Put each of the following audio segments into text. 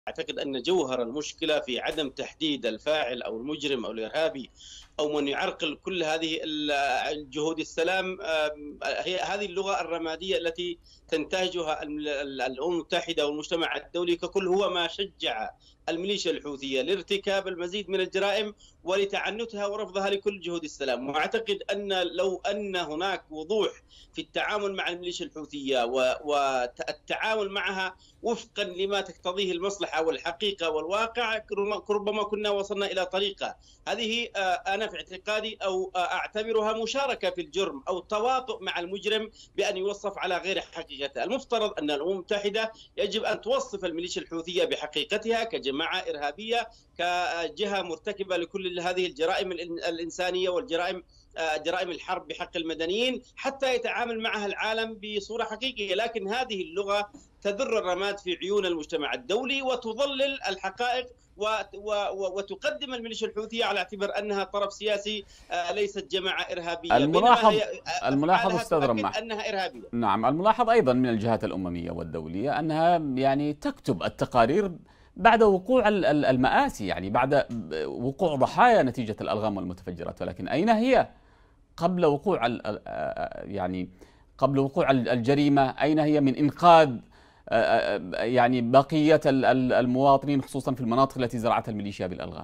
أعتقد أن جوهر المشكلة في عدم تحديد الفاعل أو المجرم أو الإرهابي أو من يعرقل كل هذه الجهود السلام. هي هذه اللغة الرمادية التي تنتهجها الأمم المتحدة والمجتمع الدولي ككل، هو ما شجع الميليشيا الحوثية لارتكاب المزيد من الجرائم ولتعنتها ورفضها لكل جهود السلام. وأعتقد أن لو أن هناك وضوح في التعامل مع الميليشيا الحوثية والتعامل معها وفقا لما تقتضيه المصلحة والحقيقة والواقع، ربما كنا وصلنا إلى طريقة. هذه أنا في اعتقادي أو أعتبرها مشاركة في الجرم أو تواطؤ مع المجرم بأن يوصف على غير حقيقته. المفترض أن الأمم المتحدة يجب أن توصف الميليشيا الحوثية بحقيقتها كجماعة إرهابية، كجهة مرتكبة لكل هذه الجرائم الإنسانية والجرائم جرائم الحرب بحق المدنيين، حتى يتعامل معها العالم بصورة حقيقية. لكن هذه اللغة تذر الرماد في عيون المجتمع الدولي وتضلل الحقائق وتقدم الميليشيا الحوثية على اعتبار أنها طرف سياسي، ليست جماعة إرهابية، الملاحظ أستاذ رماح أنها إرهابية. نعم، الملاحظ أيضا من الجهات الأممية والدولية أنها يعني تكتب التقارير بعد وقوع المآسي، يعني بعد وقوع ضحايا نتيجة الألغام والمتفجرات، ولكن أين هي قبل وقوع يعني قبل وقوع الجريمة؟ أين هي من إنقاذ يعني بقية المواطنين خصوصا في المناطق التي زرعتها الميليشيا بالألغام؟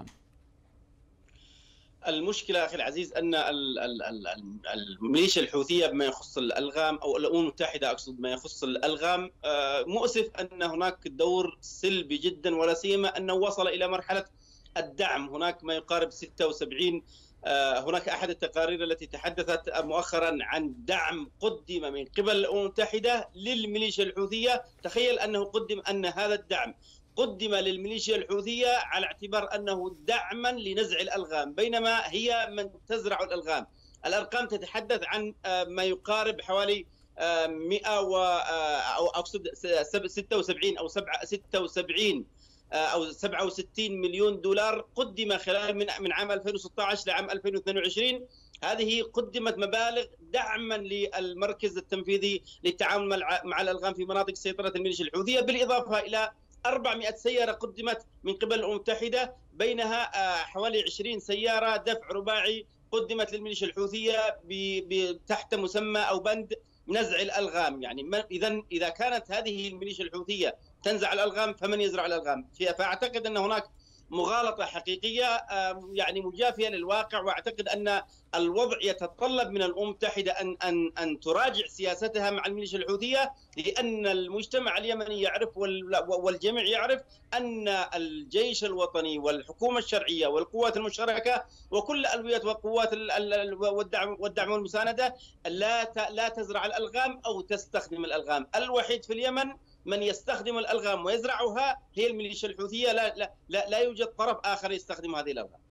المشكلة أخي العزيز أن الميليشيا الحوثية بما يخص الألغام أو الأمم المتحدة أقصد ما يخص الألغام، مؤسف أن هناك دور سلبي جدا، ولا سيما أنه وصل إلى مرحلة الدعم. هناك ما يقارب 76 هناك أحد التقارير التي تحدثت مؤخرا عن دعم قدم من قبل الأمم المتحدة للميليشيا الحوثية. تخيل أن هذا الدعم قدم للميليشيا الحوثية على اعتبار أنه دعما لنزع الألغام، بينما هي من تزرع الألغام. الأرقام تتحدث عن ما يقارب حوالي 100 أو أقصد 76 أو 76 أو 67 مليون دولار قدم خلال من عام 2016 لعام 2022. هذه قدمت مبالغ دعما للمركز التنفيذي للتعامل مع الألغام في مناطق سيطرة الميليشيا الحوثية، بالإضافة إلى 400 سيارة قدمت من قبل الأمم المتحدة، بينها حوالي 20 سيارة دفع رباعي قدمت للميليشيا الحوثية تحت مسمى أو بند نزع الألغام. يعني إذا كانت هذه الميليشيا الحوثية تنزع الألغام فمن يزرع الألغام؟ فأعتقد أن هناك مغالطة حقيقية يعني مجافية للواقع، وأعتقد أن الوضع يتطلب من الأمم المتحدة أن تراجع سياستها مع الميليشيا الحوثية، لأن المجتمع اليمني يعرف والجميع يعرف أن الجيش الوطني والحكومة الشرعية والقوات المشتركة وكل ألوية وقوات والدعم والمساندة لا تزرع الألغام أو تستخدم الألغام. الوحيد في اليمن من يستخدم الألغام ويزرعها هي الميليشيا الحوثية، لا يوجد طرف آخر يستخدم هذه الألغام.